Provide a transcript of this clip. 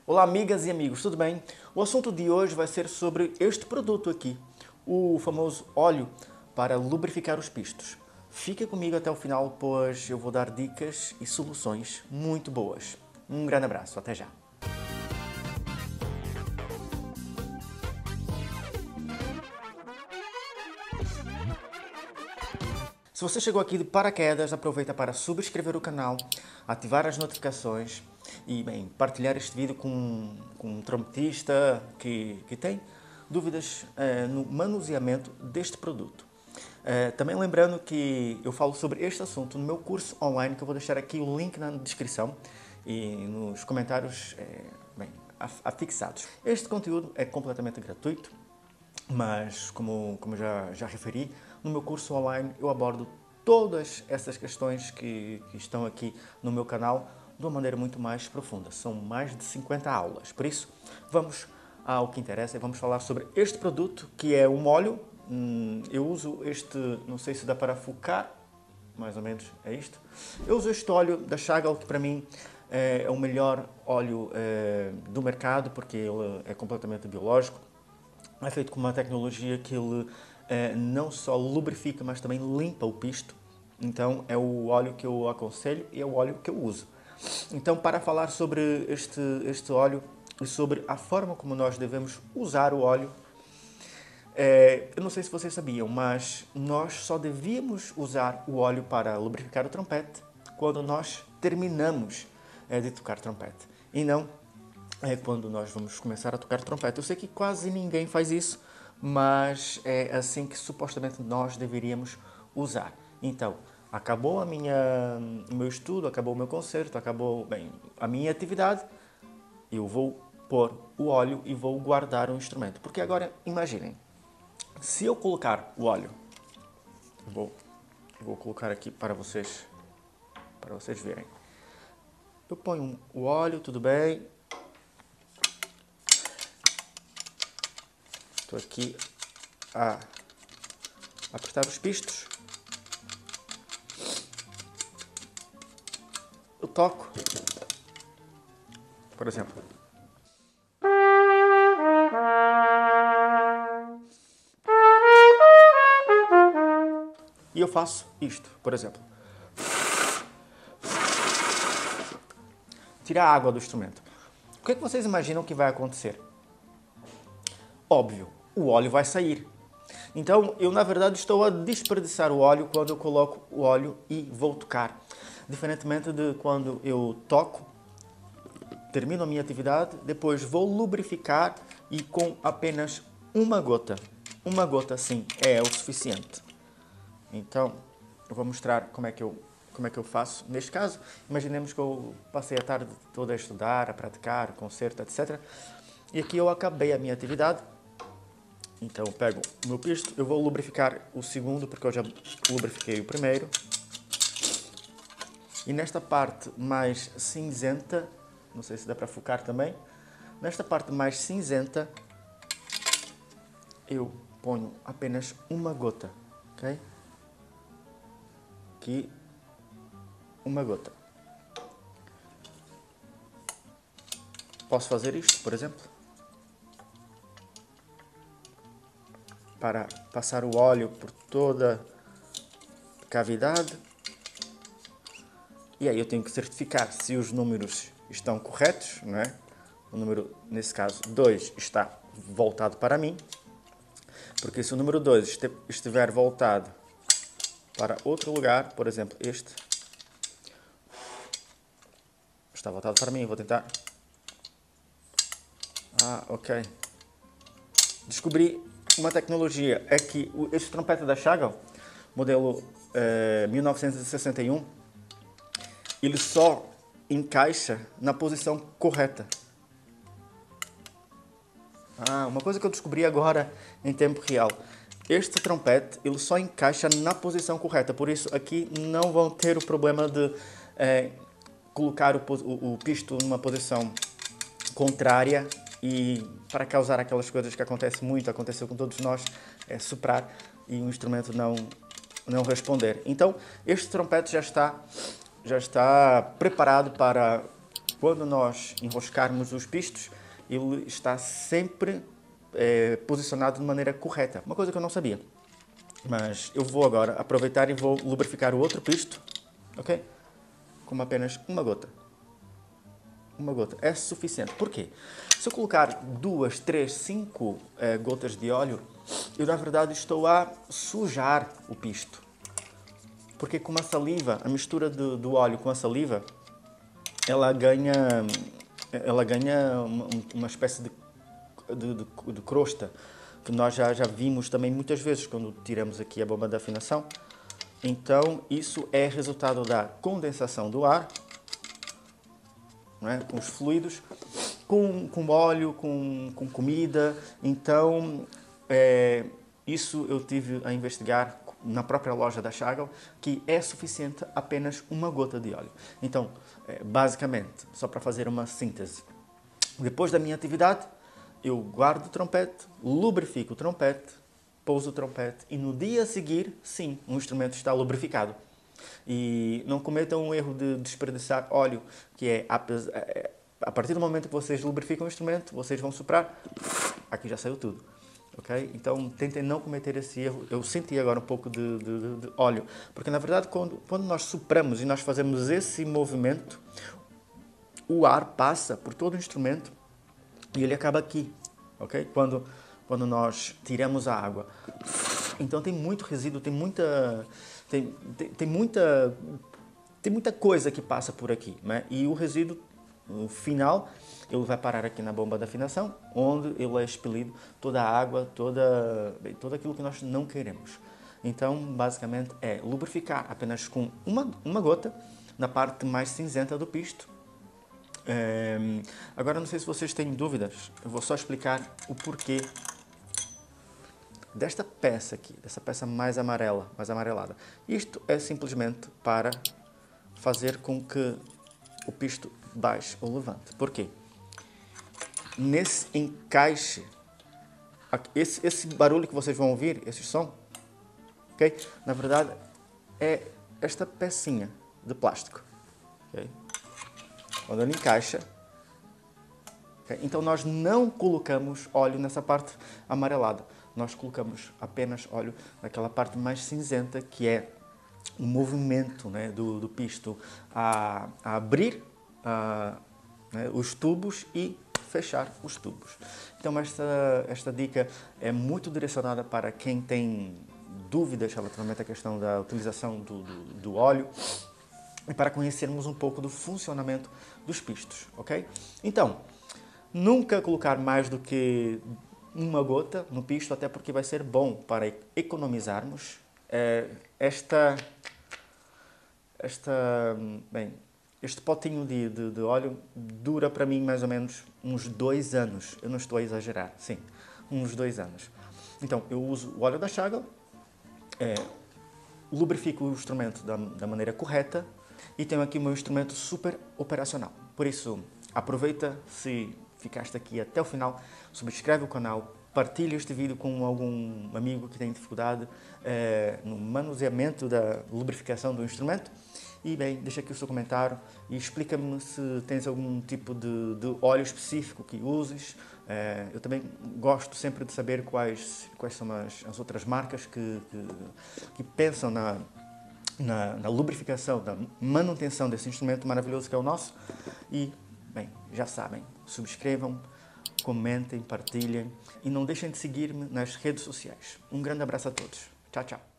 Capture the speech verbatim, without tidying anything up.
Olá amigas e amigos, tudo bem? O assunto de hoje vai ser sobre este produto aqui, o famoso óleo para lubrificar os pistos. Fica comigo até o final, pois eu vou dar dicas e soluções muito boas. Um grande abraço, até já! Se você chegou aqui de paraquedas, aproveita para subscrever o canal, ativar as notificações e, bem, partilhar este vídeo com, com um trompetista que, que tem dúvidas eh, no manuseamento deste produto. Eh, também lembrando que eu falo sobre este assunto no meu curso online, que eu vou deixar aqui o link na descrição e nos comentários eh, bem, afixados. Este conteúdo é completamente gratuito, mas como, como já, já referi, no meu curso online eu abordo todas essas questões que, que estão aqui no meu canal de uma maneira muito mais profunda. São mais de cinquenta aulas, por isso vamos ao que interessa e vamos falar sobre este produto que é um óleo. Eu uso este, não sei se dá para focar, mais ou menos é isto. Eu uso este óleo da Chagall, que para mim é o melhor óleo é, do mercado, porque ele é completamente biológico. É feito com uma tecnologia que ele eh, não só lubrifica, mas também limpa o pisto. Então é o óleo que eu aconselho e é o óleo que eu uso. Então, para falar sobre este, este óleo e sobre a forma como nós devemos usar o óleo, eh, eu não sei se vocês sabiam, mas nós só devíamos usar o óleo para lubrificar o trompete quando nós terminamos eh, de tocar trompete. E não é quando nós vamos começar a tocar trompete. Eu sei que quase ninguém faz isso, mas é assim que supostamente nós deveríamos usar. Então, acabou a minha, o meu estudo, acabou o meu concerto, acabou bem, a minha atividade, eu vou pôr o óleo e vou guardar o instrumento. Porque agora, imaginem, se eu colocar o óleo, vou, vou colocar aqui para vocês, para vocês verem. Eu ponho o óleo, tudo bem. Estou aqui a apertar os pistos. Eu toco, por exemplo. E eu faço isto, por exemplo. Tirar a água do instrumento. O que é que vocês imaginam que vai acontecer? Óbvio, o óleo vai sair. Então, eu na verdade estou a desperdiçar o óleo quando eu coloco o óleo e vou tocar. Diferentemente de quando eu toco, termino a minha atividade, depois vou lubrificar e com apenas uma gota, uma gota sim, é o suficiente. Então, eu vou mostrar como é que eu, como é que eu faço. Neste caso, imaginemos que eu passei a tarde toda a estudar, a praticar, concerto, etcétera. E aqui eu acabei a minha atividade. Então, eu pego o meu pisto, eu vou lubrificar o segundo, porque eu já lubrifiquei o primeiro. E nesta parte mais cinzenta, não sei se dá para focar também, nesta parte mais cinzenta, eu ponho apenas uma gota, ok? Aqui, uma gota. Posso fazer isto, por exemplo? Para passar o óleo por toda a cavidade. E aí eu tenho que certificar se os números estão corretos, não é? O número, nesse caso, dois está voltado para mim. Porque se o número dois estiver voltado para outro lugar, por exemplo, este, está voltado para mim, vou tentar. Ah, ok. Descobri uma tecnologia, é que este trompete da Chagall, modelo eh, mil novecentos e sessenta e um, ele só encaixa na posição correta. Ah, uma coisa que eu descobri agora em tempo real. Este trompete, ele só encaixa na posição correta. Por isso, aqui não vão ter o problema de eh, colocar o, o, o pisto numa posição contrária e para causar aquelas coisas que acontecem muito, aconteceu com todos nós, é soprar e o instrumento não, não responder. Então, este trompete já está... já está preparado para quando nós enroscarmos os pistos, ele está sempre é, posicionado de maneira correta. Uma coisa que eu não sabia. Mas eu vou agora aproveitar e vou lubrificar o outro pisto, ok? Com apenas uma gota. Uma gota é suficiente. Por quê? Se eu colocar duas, três, cinco eh, gotas de óleo, eu na verdade estou a sujar o pisto. Porque com a saliva, a mistura do, do óleo com a saliva, ela ganha, ela ganha uma, uma espécie de, de, de, de crosta, que nós já, já vimos também muitas vezes quando tiramos aqui a bomba de afinação. Então, isso é resultado da condensação do ar, não é? Com os fluidos, com, com óleo, com, com comida. Então, é, isso eu tive a investigar na própria loja da Chagall, que é suficiente apenas uma gota de óleo. Então, é, basicamente, só para fazer uma síntese, depois da minha atividade, eu guardo o trompete, lubrifico o trompete, pouso o trompete e no dia a seguir, sim, o instrumento está lubrificado. E não cometam o erro de desperdiçar óleo, que é a partir do momento que vocês lubrificam o instrumento, vocês vão soprar, aqui já saiu tudo. Okay? Então tentem não cometer esse erro. Eu senti agora um pouco de, de, de óleo, porque na verdade quando, quando nós sopramos e nós fazemos esse movimento, o ar passa por todo o instrumento e ele acaba aqui, ok? Quando, quando nós tiramos a água. Então tem muito resíduo, tem muita, tem, tem, tem muita, tem muita coisa que passa por aqui, né? E o resíduo, no final, ele vai parar aqui na bomba de afinação, onde ele é expelido toda a água, toda, bem, tudo aquilo que nós não queremos. Então, basicamente, é lubrificar apenas com uma, uma gota na parte mais cinzenta do pisto. É, agora, não sei se vocês têm dúvidas, eu vou só explicar o porquê desta peça aqui, dessa peça mais amarela, mais amarelada. Isto é simplesmente para fazer com que o pisto baixe ou levante. Por quê? Nesse encaixe, esse, esse barulho que vocês vão ouvir, esse som, okay? Na verdade, é esta pecinha de plástico. Okay? Quando ele encaixa, okay? Então nós não colocamos óleo nessa parte amarelada. Nós colocamos apenas óleo naquela parte mais cinzenta, que é o movimento, né, do, do pisto a, a abrir a, né, os tubos e fechar os tubos. Então esta, esta dica é muito direcionada para quem tem dúvidas relativamente à questão da utilização do, do, do óleo e para conhecermos um pouco do funcionamento dos pistos, ok? Então, nunca colocar mais do que uma gota no pisto, até porque vai ser bom para economizarmos é, esta, esta, bem, este potinho de, de, de óleo dura para mim mais ou menos uns dois anos. Eu não estou a exagerar, sim, uns dois anos. Então, eu uso o óleo da Chagall, é, lubrifico o instrumento da, da maneira correta e tenho aqui o meu instrumento super operacional. Por isso, aproveita, se ficaste aqui até o final, subscreve o canal, partilha este vídeo com algum amigo que tem dificuldade é, no manuseamento da lubrificação do instrumento. E bem, deixa aqui o seu comentário e explica-me se tens algum tipo de, de óleo específico que uses. É, eu também gosto sempre de saber quais, quais são as, as outras marcas que, que, que pensam na, na, na lubrificação, na manutenção desse instrumento maravilhoso que é o nosso. E, bem, já sabem, subscrevam, comentem, partilhem e não deixem de seguir-me nas redes sociais. Um grande abraço a todos. Tchau, tchau.